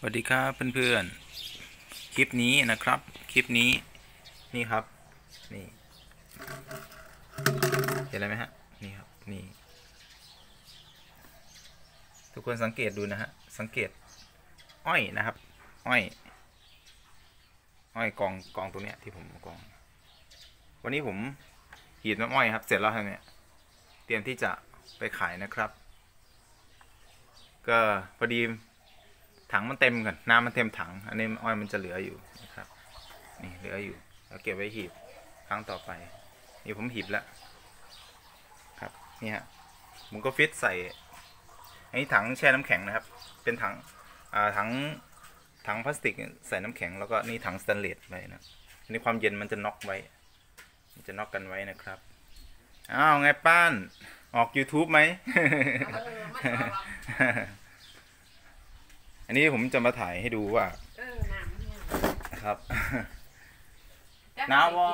วัสดีครับเพื่อนๆคลิปนี้นะครับคลิปนี้นี่ครับนี่เห็นอะไรไหมฮะนี่ครับนี่ทุกคนสังเกตดูนะฮะสังเกตอ้อยนะครับอ้อยกองตรงเนี้ยที่ผมกองวันนี้ผมหีบน้ำอ้อยครับเสร็จแล้วครับเนี่ยเตรียมที่จะไปขายนะครับก็พอดีถังมันเต็มก่อนน้ำมันเต็มถังอันนี้อ้อยมันจะเหลืออยู่นะครับนี่เหลืออยู่แล้วเก็บไว้หีบครั้งต่อไปนี่ผมหีบแล้วครับนี่ฮะผมก็ฟิตใส่ไอ้ถังแช่น้ำแข็งนะครับเป็นถังถังพลาสติกใส่น้ำแข็งแล้วก็นี่ถังสแตนเลสไว้นะอันนี้ความเย็นมันจะน็อกไว้มันจะน็อกกันไว้นะครับอ้าวไงป้านออก YouTube ไหม อันนี้ผมจะมาถ่ายให้ดูว่าครับหนาวบอ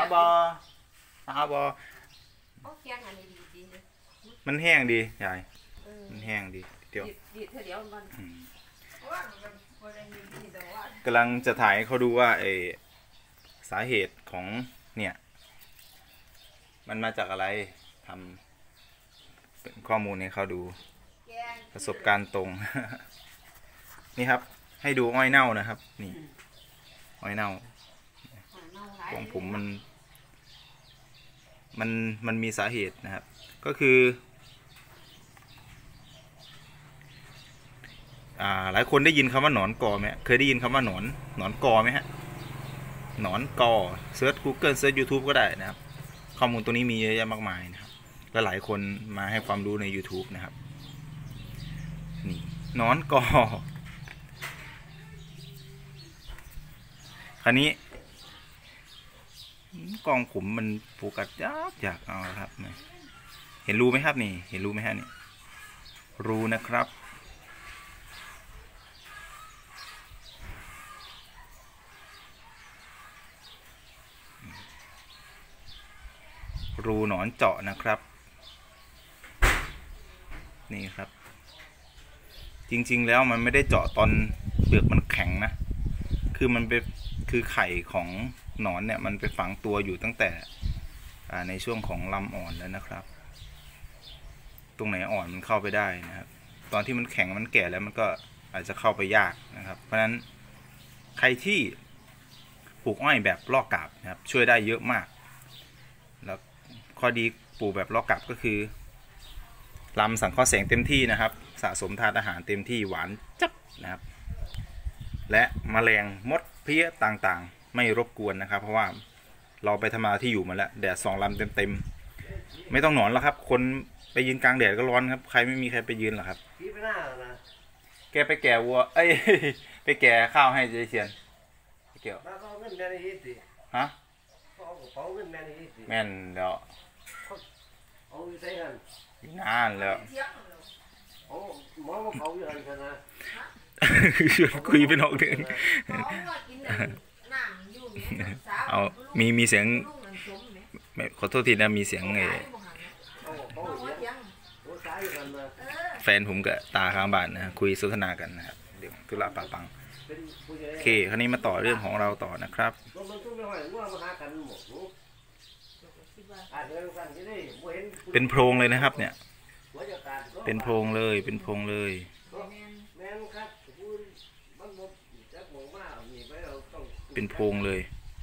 มันแห้งดียายมันแห้งดีเดี๋ยวกำลังจะถ่ายเขาดูว่าสาเหตุของเนี่ยมันมาจากอะไรทำเป็นข้อมูลให้เขาดูประสบการณ์ตรง นี่ครับให้ดูอ้อยเน่านะครับนี่อ้อยเน่าของผมมันมีสาเหตุนะครับก็คือหลายคนได้ยินคำว่าหนอนกอไหมเคยได้ยินคำว่าหนอนกอไหมฮะหนอนกอเซิร์ช Google เซิร์ช YouTube ก็ได้นะครับข้อมูลตัวนี้มีเยอะแยะมากมายนะครับและหลายคนมาให้ความรู้ใน YouTube นะครับนี่หนอนกอคราวนี้กองผมมันโฟกัสยากเอาครับเห็นรูไหมครับนี่เห็นรูไหมฮะนี่รูนะครับรูหนอนเจาะนะครับนี่ครับจริงๆแล้วมันไม่ได้เจาะตอนเปลือกมันแข็งนะคือไข่ของหนอนเนี่ยมันไปฝังตัวอยู่ตั้งแต่ในช่วงของลำอ่อนแล้วนะครับตรงไหนอ่อนมันเข้าไปได้นะครับตอนที่มันแข็งมันแก่แล้วมันก็อาจจะเข้าไปยากนะครับเพราะฉะนั้นใครที่ปลูกอ้อยแบบลอกกาบนะครับช่วยได้เยอะมากแล้วข้อดีปลูกแบบลอกกาบก็คือลำสังเคราะห์แสงเต็มที่นะครับสะสมธาตุอาหารเต็มที่หวานจับนะครับและแมลงมดเพี้ยต่างๆไม่รบกวนนะครับเพราะว่าเราไปทำนาที่อยู่มาแล้วแดด2 ลำเต็มๆไม่ต้องหนอนแล้วครับคนไปยืนกลางแดดก็ร้อนครับใครไม่มีใครไปยืนหรอกครับแกไปแก่วัวไปแก่ข้าวให้เจเชียนเกี่ยวฮะแม่นแล้วอยู่นานแล้วชวนคุยไปนอกเรื่องเอามีเสียงขอโทษทีนะมีเสียงแฟนผมกับตาข้างบ้านนะคุยสนทนากันนะครับเดี๋ยวธุระปะปังโอเคคราวนี้มาต่อเรื่องของเราต่อนะครับเป็นโพรงเลยนะครับเนี่ยเป็นโพรงเลยเป็นโพรงเลยเป็นโพรงเลย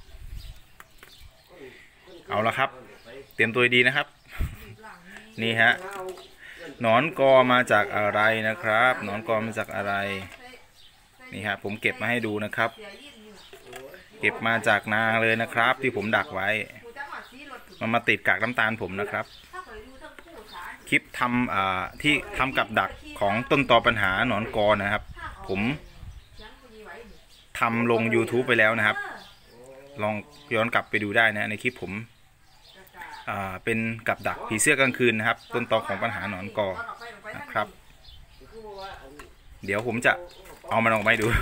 เอาละครับเตรียมตัวดีนะครับนี่ฮะหนอนกอมาจากอะไรนะครับหนอนกอมาจากอะไรนี่ฮะผมเก็บมาให้ดูนะครับเก็บมาจากนาเลยนะครับที่ผมดักไว้มันมาติดกากน้ำตาลผมนะครับคลิปที่ทำกับดักของต้นตอปัญหาหนอนกอนะครับผมทำลง YouTube ไปแล้วนะครับลองย้อนกลับไปดูได้นะในคลิปผมเป็นกับดักผีเสื้อกลางคืนนะครับต้นตอของปัญหาหนอนกอนะครับเดี๋ยวผมจะเอามันออกมาให้ดู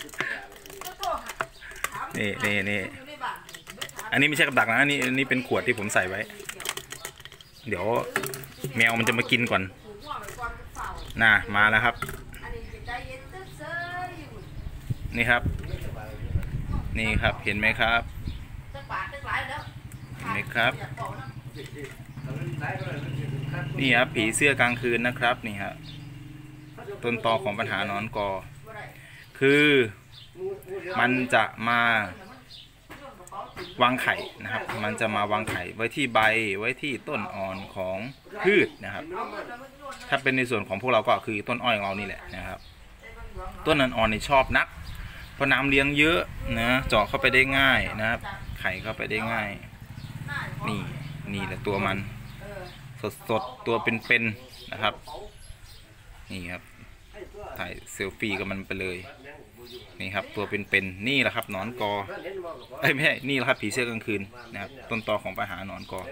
นี่อันนี้ไม่ใช่กับดักนะอันนี้เป็นขวดที่ผมใส่ไว้เดี๋ยวแมวมันจะมากินก่อนน่ะมาแล้วครับเนี่ครับนี่ครับเห็นไหมครับเห็นไหมครับนี่ครับผีเสื้อกลางคืนนะครับนี่ครับต้นตอของปัญหาหนอนกอคือมันจะมาวางไข่นะครับมันจะมาวางไข่ไว้ที่ใบไว้ที่ต้นอ่อนของพืชนะครับถ้าเป็นในส่วนของพวกเราก็คือต้นอ้อยของเรานี่แหละนะครับต้นอ่อนๆนี่ชอบนักเพราะน้ำเลี้ยงเยอะนะเจาะเข้าไปได้ง่ายนะครับไข่เข้าไปได้ง่ายนี่แหละตัวมันสดตัวเป็นๆนะครับนี่ครับถ่ายเซลฟี่กับมันไปเลยนี่ครับตัวเป็นๆนี่แหละครับหนอนกอไม่ใช่นี่แหละครับผีเสื้อกลางคืนนะครับต้นตอของปัญหาหนอนกอ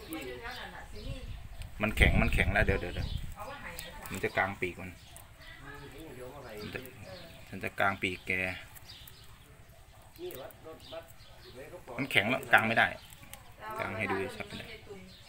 มันแข็งแล้วเดี๋ยวมันจะกลางปีกมันจะกลางปีกแกมันแข็งแล้วกลางไม่ได้กลางให้ดูชัดไปเลย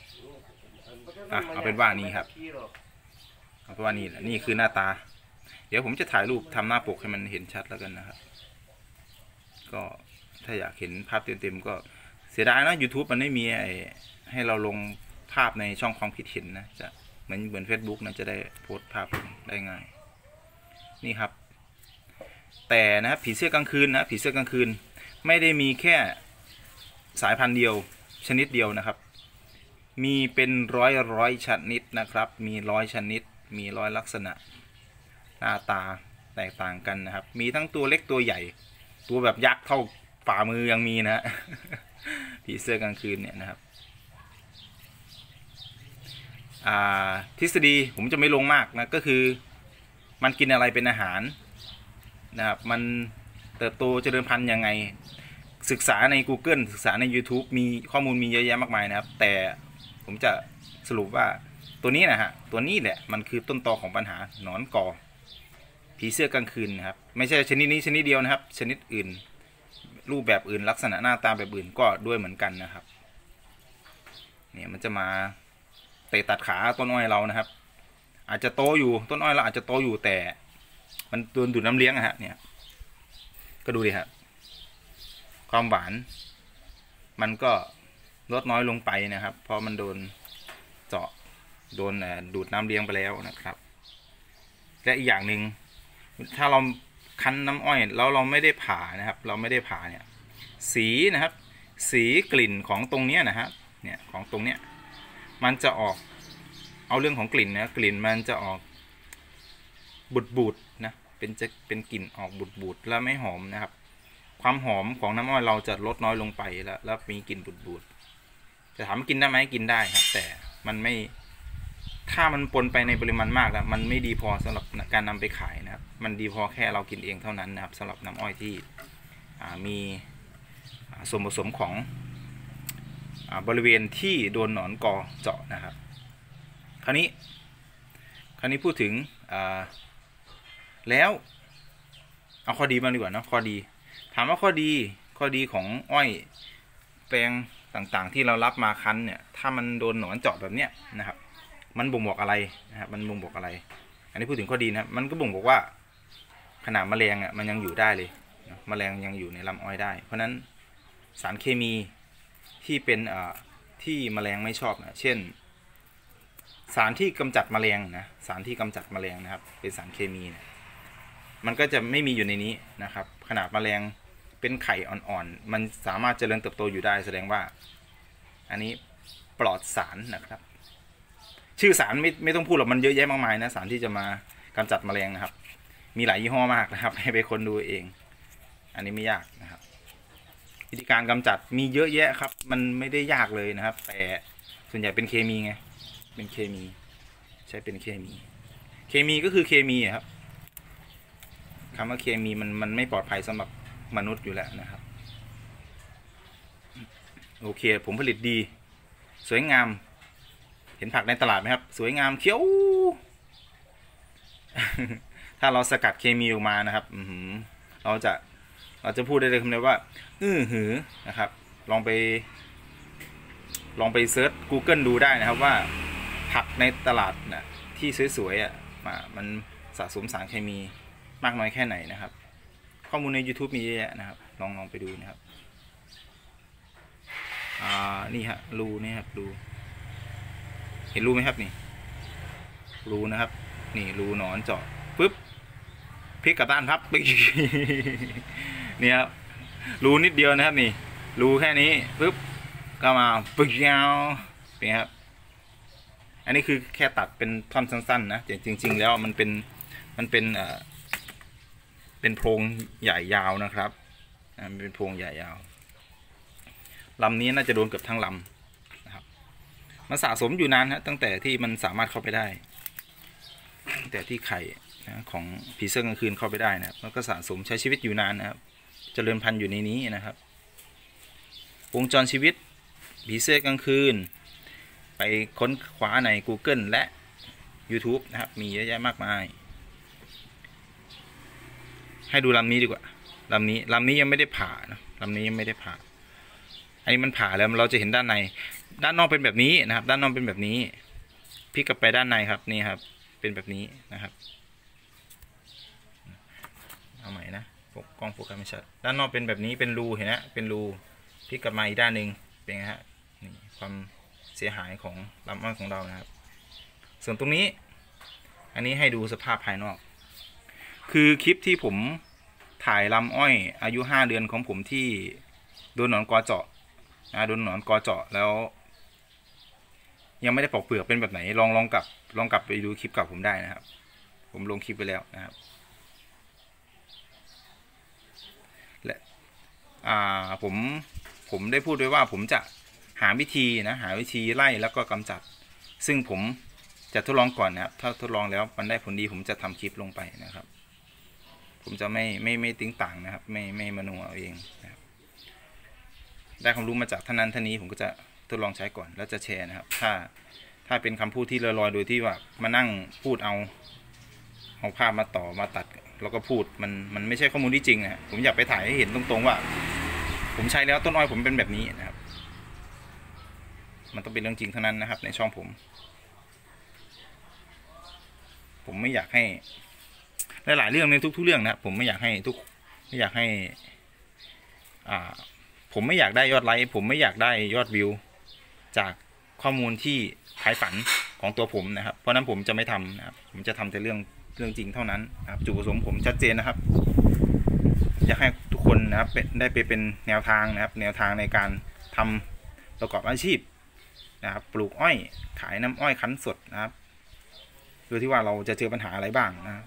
เอาเป็นว่านี่ครับเอาเป็นว่านี่คือหน้าตาเดี๋ยวผมจะถ่ายรูปทำหน้าปกให้มันเห็นชัดแล้วกันนะครับก็ถ้าอยากเห็นภาพเต็มๆก็เสียดายนะ YouTube มันไม่มีให้เราลงภาพในช่องความคิดเห็นนะจะเหมือน Facebook นะจะได้โพสต์ภาพได้ง่ายนี่ครับแต่นะครับผีเสื้อกลางคืนนะผีเสื้อกลางคืนไม่ได้มีแค่สายพันธุ์เดียวชนิดเดียวนะครับมีเป็นร้อยชนิดนะครับมี100 ชนิดมี100 ลักษณะหน้าตาแตกต่างกันนะครับมีทั้งตัวเล็กตัวใหญ่ตัวแบบยักษ์เท่าฝ่ามือยังมีนะ ผีเสื้อกลางคืนเนี่ยนะครับทฤษฎีผมจะไม่ลงมากนะก็คือมันกินอะไรเป็นอาหารนะครับมันเติบโตเจริญพันธุ์ยังไงศึกษาใน Google ศึกษาใน YouTube มีข้อมูลมีเยอะแยะมากมายนะครับแต่ผมจะสรุปว่าตัวนี้นะฮะตัวนี้แหละมันคือต้นตอของปัญหาหนอนกอผีเสื้อกลางคืนนะครับไม่ใช่ชนิดนี้ชนิดเดียวนะครับชนิดอื่นรูปแบบอื่นลักษณะหน้าตาแบบอื่นก็ด้วยเหมือนกันนะครับเนี่ยมันจะมาเตะตัดขาต้นอ้อยเรานะครับอาจจะโตอยู่ต้นอ้อยเราอาจจะโตอยู่แต่มันโดนดูดน้ำเลี้ยงนะฮะเนี่ยก็ดูดิครับความหวานมันก็ลดน้อยลงไปนะครับเพราะมันโดนเจาะโดนดูดน้ำเลี้ยงไปแล้วนะครับและอีกอย่างหนึ่งถ้าเราคั้นน้ำอ้อยแล้วเราไม่ได้ผ่านะครับเราไม่ได้ผ่าเนี่ยสีนะครับสีกลิ่นของตรงเนี้ยนะฮะเนี่ยของตรงเนี้ยมันจะออกเอาเรื่องของกลิ่นนะกลิ่นมันจะออกบูดนะเป็นกลิ่นออกบูดแล้วไม่หอมนะครับความหอมของน้ำอ้อยเราจะลดน้อยลงไปแล้วมีกลิ่นบูดจะถามกินได้ไหมกินได้ครับแต่มันไม่ถ้ามันปนไปในปริมาณมากแล้วมันไม่ดีพอสำหรับการนำไปขายนะครับมันดีพอแค่เรากินเองเท่านั้นนะครับสำหรับน้ำอ้อยที่มีส่วนผสมของบริเวณที่โดนหนอนกอเจาะนะครับคราวนี้พูดถึงแล้วเอาข้อดีบ้างดีกว่านะข้อดีถามว่าข้อดีของอ้อยแปลงต่างๆที่เรารับมาคั้นเนี่ยถ้ามันโดนหนอนเจาะแบบเนี้ยนะครับมันบ่งบอกอะไรนะครับมันบ่งบอกอะไรอันนี้พูดถึงข้อดีนะมันก็บ่งบอกว่าขนาดแมลงมันยังอยู่ได้เลยแมลงยังอยู่ในลำอ้อยได้เพราะนั้นสารเคมีที่เป็นที่แมลงไม่ชอบนะเช่นสารที่กำจัดแมลงนะสารที่กำจัดแมลงนะครับเป็นสารเคมีเนี่ยมันก็จะไม่มีอยู่ในนี้นะครับขนาดแมลงเป็นไข่อ่อนๆมันสามารถเจริญเติบโตอยู่ได้แสดงว่าอันนี้ปลอดสารนะครับชื่อสารไม่ต้องพูดหรอกมันเยอะแยะมากมายนะสารที่จะมากำจัดแมลงนะครับมีหลายยี่ห้อมากนะครับให้ไปคนดูเองอันนี้ไม่ยากนะครับวิธีการกำจัดมีเยอะแยะครับมันไม่ได้ยากเลยนะครับแต่ส่วนใหญ่เป็นเคมีไงเป็นเคมีใช้เป็นเคมีก็คือเคมีครับคำว่าเคมีมันไม่ปลอดภัยสำหรับมนุษย์อยู่แล้วนะครับโอเคผมผลิตดีสวยงามเห็นผักในตลาดไหมครับสวยงามเขียว ถ้าเราสกัดเคมีออกมานะครับเราจะพูดได้เลยคำเดียวว่าหือนะครับลองไปเซิร์ช Google ดูได้นะครับว่าผักในตลาดนะที่สวยๆมันสะสมสารเคมีมากน้อยแค่ไหนนะครับข้อมูลใน YouTube มีเยอะแยะนะครับลองไปดูนะครับนี่ฮะรูนี่ครับรูเห็นรูไหมครับนี่รูนะครับนี่รูหนอนเจาะปุ๊บพลิกกลับด้านครับนี่ครับรูนิดเดียวนะครับนี่รูแค่นี้ปุ๊บก็มาปึ๊กยาวเป็นครับอันนี้คือแค่ตัดเป็นท่อนสั้นๆนะแต่จริงๆแล้วมันเป็นโพรงใหญ่ยาวนะครับมันเป็นโพรงใหญ่ยาวลำนี้น่าจะโดนเกือบทั้งลำนะครับมันสะสมอยู่นานฮะตั้งแต่ที่มันสามารถเข้าไปได้แต่ที่ไข่นะของผีเสื้อกลางคืนเข้าไปได้นะแล้วก็สะสมใช้ชีวิตอยู่นานนะครับเจริญพันธุ์อยู่ในนี้นะครับวงจรชีวิตผีเสื้อกลางคืนไปค้นคว้าใน Google และ YouTube นะครับมีเยอะแยะมากมายให้ดูลำนี้ดีกว่าลำนี้ยังไม่ได้ผ่านะลำนี้ยังไม่ได้ผ่าอันนี้มันผ่าแล้วเราจะเห็นด้านในด้านนอกเป็นแบบนี้นะครับด้านนอกเป็นแบบนี้พลิกกลับไปด้านในครับนี่ครับเป็นแบบนี้นะครับเอาใหม่นะกล้องโฟกัสไม่ชัดด้านนอกเป็นแบบนี้เป็นรูเห็นไหมเป็นรูพลิกกลับมาอีกด้านหนึ่งเป็นไงฮะนี่ความเสียหายของลำอ้อยของเรานะครับส่วนตรงนี้อันนี้ให้ดูสภาพภายนอกคือคลิปที่ผมถ่ายลำอ้อยอายุ5 เดือนของผมที่โดนหนอนกอเจาะโดนหนอนกอเจาะแล้วยังไม่ได้ปอกเปลือกเป็นแบบไหนลองกลับไปดูคลิปเก่าผมได้นะครับผมลงคลิปไปแล้วนะครับและผมได้พูดไว้ว่าผมจะหาวิธีไล่แล้วก็กำจัดซึ่งผมจะทดลองก่อนนะครับถ้าทดลองแล้วมันได้ผลดีผมจะทำคลิปลงไปนะครับผมจะไม่ติ้งต่างนะครับไม่มโนเอาเองนะครับได้ความรู้มาจากท่านนั้นท่านนี้ผมก็จะทดลองใช้ก่อนแล้วจะแชร์นะครับถ้าเป็นคำพูดที่ลอยๆโดยที่ว่ามานั่งพูดเอาภาพมาต่อมาตัดแล้วก็พูดมันไม่ใช่ข้อมูลที่จริงนะผมอยากไปถ่ายให้เห็นตรงๆว่าผมใช้แล้วต้นอ้อยผมเป็นแบบนี้นะครับมันต้องเป็นเรื่องจริงเท่านั้นนะครับในช่องผมไม่อยากให้หลายๆเรื่องในทุกๆเรื่องนะผมไม่อยากให้ผมไม่อยากได้ยอดไลค์ผมไม่อยากได้ยอดวิวจากข้อมูลที่ขายฝันของตัวผมนะครับเพราะนั้นผมจะไม่ทำนะครับผมจะทำแต่เรื่องจริงเท่านั้นนะครับจุดประสงค์ผมชัดเจนนะครับอยากให้ทุกคนนะครับได้ไปเป็นแนวทางนะครับแนวทางในการทำประกอบอาชีพนะครับปลูกอ้อยขายน้ำอ้อยคั้นสดนะครับโดยที่ว่าเราจะเจอปัญหาอะไรบ้างนะครับ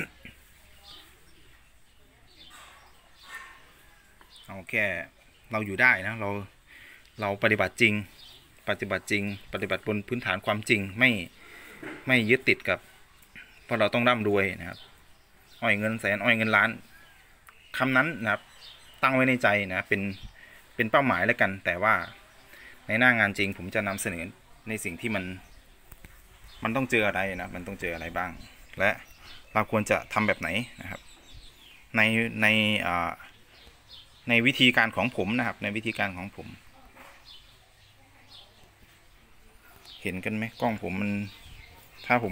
เอาแค่เราอยู่ได้นะเราปฏิบัติจริงปฏิบัติบนพื้นฐานความจริงไม่ยึดติดกับเพราะเราต้องร่ำรวยนะครับอ้อยเงินแสนอ้อยเงินล้านคำนั้นนะครับตั้งไว้ในใจนะเป็นเป้าหมายแล้วกันแต่ว่าในหน้างานจริงผมจะนำเสนอในสิ่งที่มันต้องเจออะไรนะมันต้องเจออะไรบ้างและเราควรจะทำแบบไหนนะครับในวิธีการของผมนะครับในวิธีการของผมเห็นกันไหมกล้องผมมันถ้าผม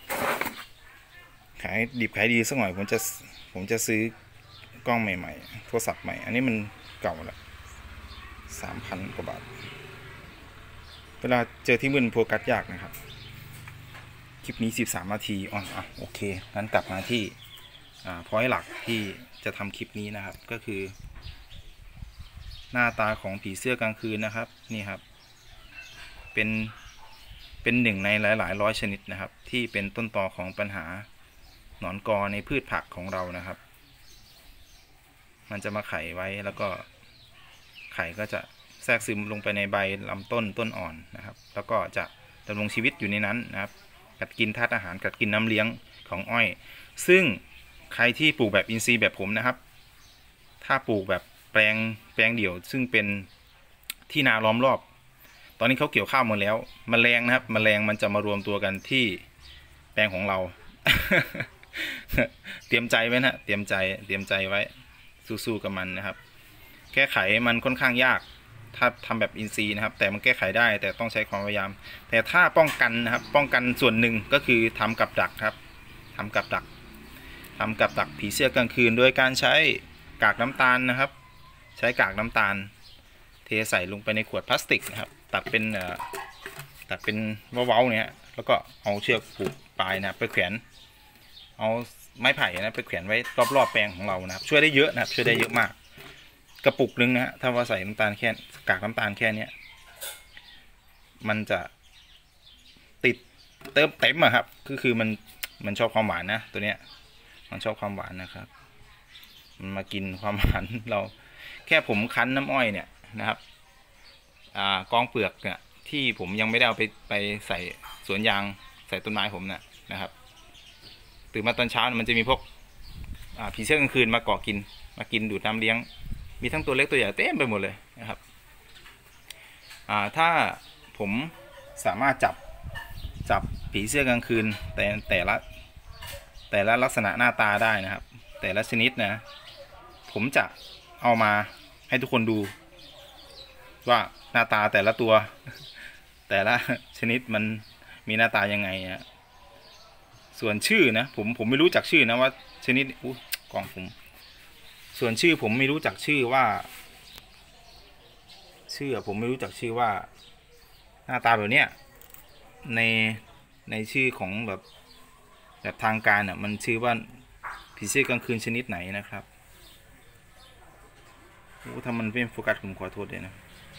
ขายดิบขายดีสักหน่อยผมจะซื้อกล้องใหม่ๆโทรศัพท์ใหม่อันนี้มันเก่าแล้ว3,000 กว่าบาทเวลาเจอที่มึนโฟกัสยากนะครับคลิปนี้13 นาทีโอเคงั้นกลับมาที่พอยต์หลักที่จะทำคลิปนี้นะครับก็คือหน้าตาของผีเสื้อกลางคืนนะครับนี่ครับเป็นหนึ่งในหลายร้อยชนิดนะครับที่เป็นต้นตอของปัญหาหนอนกอในพืชผักของเรานะครับมันจะมาไข่ไว้แล้วก็ไข่ก็จะแทรกซึมลงไปในใบลำต้นอ่อนนะครับแล้วก็จะดำรงชีวิตอยู่ในนั้นนะครับกัดกินธาตุอาหารกัดกินน้ำเลี้ยงของอ้อยซึ่งใครที่ปลูกแบบอินทรีย์แบบผมนะครับถ้าปลูกแบบแปลงเดี่ยวซึ่งเป็นที่นาล้อมรอบตอนนี้เขาเกี่ยวข้าวหมดแล้วแมลงนะครับแมลงมันจะมารวมตัวกันที่แปลงของเรา เตรียมใจไว้นะเตรียมใจไว้สู้ๆกับมันนะครับแก้ไขมันค่อนข้างยากถ้าทำแบบอินทรีย์นะครับแต่มันแก้ไขได้แต่ต้องใช้ความพยายามแต่ถ้าป้องกันนะครับป้องกันส่วนหนึ่งก็คือทำกับดักครับทำกับดักผีเสื้อกลางคืนโดยการใช้กากน้ำตาลนะครับใช้กากน้ำตาลเทใส่ลงไปในขวดพลาสติกนะครับตัดเป็นเว้าๆเนี่ยแล้วก็เอาเชือกผูกปลายนะไปแขวนเอาไม้ไผ่นะไปแขวนไว้รอบๆแปลงของเรานะครับช่วยได้เยอะนะครับช่วยได้เยอะมากกระปุกนึงนะฮะถ้าว่าใส่น้ำตาลแค่กากน้ำตาลแค่นี้มันจะติดเติมเต็มอะครับคือมันชอบความหวานนะตัวเนี้ยมันชอบความหวานนะครับมันมากินความหวานเราแค่ผมคั้นน้ำอ้อยเนี่ยนะครับกองเปลือกเนี่ยที่ผมยังไม่ได้เอาไปใส่สวนยางใส่ต้นไม้ผมนะครับตื่นมาตอนเช้ามันจะมีพวกผีเสื้อกลางคืนมาเกาะกินมากินดูดน้ำเลี้ยงมีทั้งตัวเล็กตัวใหญ่เต็มไปหมดเลยนะครับถ้าผมสามารถจับผีเสื้อกลางคืนแต่ละลักษณะหน้าตาได้นะครับแต่ละชนิดนะผมจะเอามาให้ทุกคนดูว่าหน้าตาแต่ละตัวแต่ละชนิดมันมีหน้าตายังไงนะส่วนชื่อนะผมไม่รู้จักชื่อนะว่าชนิดกล่องผมส่วนชื่อผมไม่รู้จักชื่อว่าผมไม่รู้จักชื่อว่าหน้าตาแบบเนี้ยในชื่อของแบบทางการมันชื่อว่าผีเสื้อกลางคืนชนิดไหนนะครับถ้ามันเป็นโฟกัสผมขอโทษด้วยนะ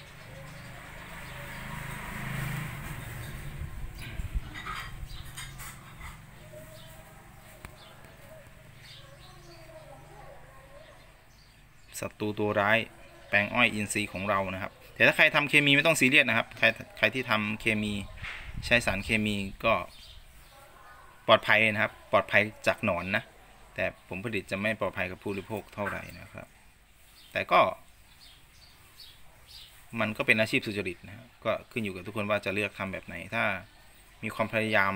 ศัตรูตัวร้ายแปลงอ้อยอินทรีย์ของเรานะครับแต่ถ้าใครทำเคมีไม่ต้องซีเรียสนะครับใครที่ทำเคมีใช้สารเคมีก็ปลอดภัยนะครับปลอดภัยจากหนอนนะแต่ผลผลิตจะไม่ปลอดภัยกับผู้บริโภคเท่าไหร่นะครับแต่ก็มันก็เป็นอาชีพสุจริตนะครับก็ขึ้นอยู่กับทุกคนว่าจะเลือกทำแบบไหนถ้ามีความพยายาม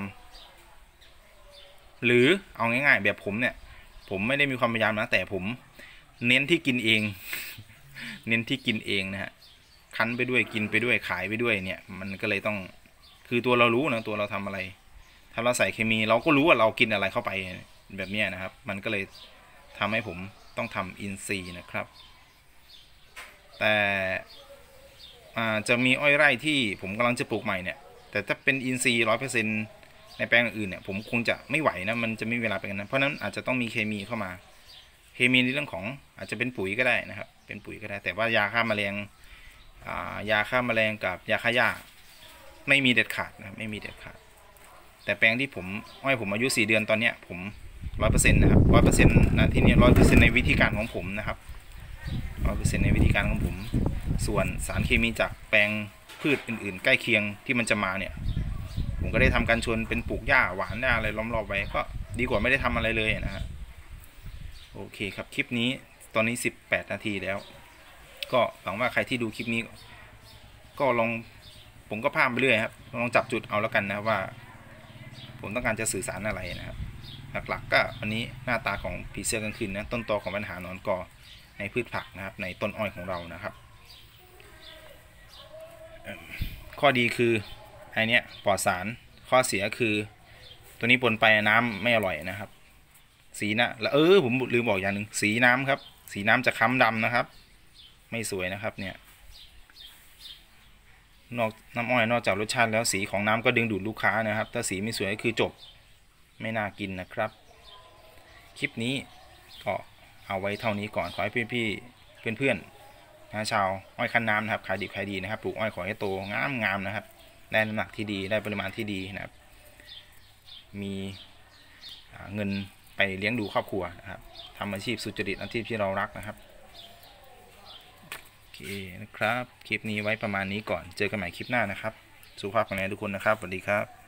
หรือเอาง่ายๆแบบผมเนี่ยผมไม่ได้มีความพยายามนะแต่ผมเน้นที่กินเองเน้นที่กินเองนะฮะคั้นไปด้วยกินไปด้วยขายไปด้วยเนี่ยมันก็เลยต้องคือตัวเรารู้นะตัวเราทำอะไรถ้าเราใส่เคมีเราก็รู้ว่าเรากินอะไรเข้าไปแบบนี้นะครับมันก็เลยทำให้ผมต้องทำอินทรีย์นะครับแต่จะมีอ้อยไร่ที่ผมกำลังจะปลูกใหม่เนี่ยแต่ถ้าเป็นอินทรีย์100%ในแปลงอื่นเนี่ยผมคงจะไม่ไหวนะมันจะไม่มีเวลาไปกันนะเพราะนั้นอาจจะต้องมีเคมีเข้ามาเคมีในเรื่องของอาจจะเป็นปุ๋ยก็ได้นะครับเป็นปุ๋ยก็ได้แต่ว่ายาฆ่าแมลงยาฆ่าแมลงกับยาฆ่าหญ้าไม่มีเด็ดขาดนะไม่มีเด็ดขาดแต่แปลงที่ผมอายุ4 เดือนตอนเนี้ยผม100%นะครับ100%นะที่นี่100%ในวิธีการของผมนะครับ100%ในวิธีการของผมส่วนสารเคมีจากแปลงพืชอื่นๆใกล้เคียงที่มันจะมาเนี่ยผมก็ได้ทำการชวนเป็นปลูกหญ้าหวานหญ้าอะไรล้อมรอบไว้ก็ดีกว่าไม่ได้ทำอะไรเลยนะฮะโอเคครับคลิปนี้ตอนนี้18 นาทีแล้วก็หวังว่าใครที่ดูคลิปนี้ก็ลองผมก็พามไปเรื่อยครับลองจับจุดเอาแล้วกันนะว่าผมต้องการจะสื่อสารอะไรนะครับหลักๆก็วันนี้หน้าตาของผีเสื้อกลางคืนนะต้นตอของปัญหาหนอนกอในพืชผักนะครับในต้นอ้อยของเรานะครับข้อดีคือไอเนี้ยปลอดสารข้อเสียคือตัวนี้ปนไปน้ำไม่อร่อยนะครับสีนะแล้วผมลืมบอกอย่างหนึ่งสีน้ำครับสีน้ำจะค้ำดำนะครับไม่สวยนะครับเนี่ยน้ำอ้อยนอกจากรสชาติแล้วสีของน้ำก็ดึงดูดลูกค้านะครับถ้าสีไม่สวยก็คือจบไม่น่ากินนะครับคลิปนี้ก็เอาไว้เท่านี้ก่อนขอให้พี่เพื่อนนะชาวอ้อยคั้นน้ำนะครับขายดิบขายดีนะครับปลูกอ้อยขอให้โตงามนะครับได้น้ำหนักที่ดีได้ปริมาณที่ดีนะครับมีเงินไปเลี้ยงดูครอบครัวนะครับทำอาชีพสุจริตอาชีพที่เรารักนะครับโอเคนะครับคลิปนี้ไว้ประมาณนี้ก่อนเจอกันใหม่คลิปหน้านะครับสุขภาพแข็งแรงทุกคนนะครับสวัสดีครับ